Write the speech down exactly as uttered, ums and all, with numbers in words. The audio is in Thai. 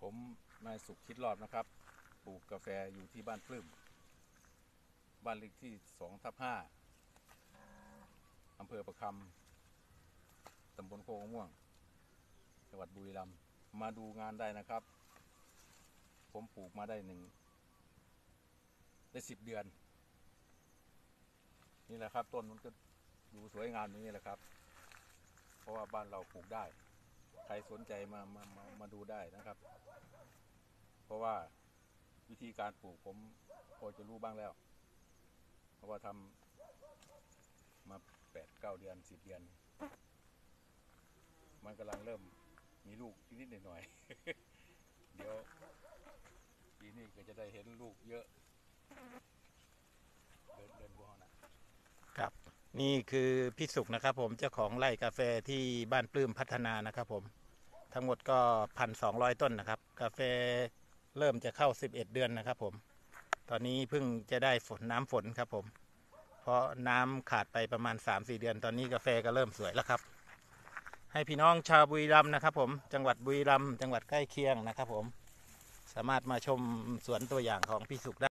ผมนายสุขคิดรอดนะครับปลูกกาแฟอยู่ที่บ้านปลื้มบ้านเลขที่สองทับห้าอำเภอประคำตำบลโคกม่วงจังหวัดบุรีรัมย์มาดูงานได้นะครับผมปลูกมาได้หนึ่งได้สิบเดือนนี่แหละครับต้นมันก็ดูสวยงามอย่างนี้แหละครับเพราะว่าบ้านเราปลูกได้ใครสนใจมามามามาดูได้นะครับเพราะว่าวิธีการปลูกผมพอจะรู้บ้างแล้วเพราะว่าทำมาแปดเก้าเดือนสิบเดือนมันกำลังเริ่มมีลูกนิดๆหน่อยๆ เดี๋ยวปีนี้ก็จะได้เห็นลูกเยอะเดินเดินบัวนะครับนี่คือพี่สุขนะครับผมเจ้าของไร่กาแฟที่บ้านปลื้มพัฒนานะครับผมทั้งหมดก็พันสองร้อยต้นนะครับกาแฟเริ่มจะเข้าสิบเอ็ดเดือนนะครับผมตอนนี้เพิ่งจะได้ฝนน้ำฝนครับผมเพราะน้ำขาดไปประมาณ สามสี่ เดือนตอนนี้กาแฟก็เริ่มสวยแล้วครับให้พี่น้องชาวบุรีรัมย์นะครับผมจังหวัดบุรีรัมย์จังหวัดใกล้เคียงนะครับผมสามารถมาชมสวนตัวอย่างของพี่สุขได้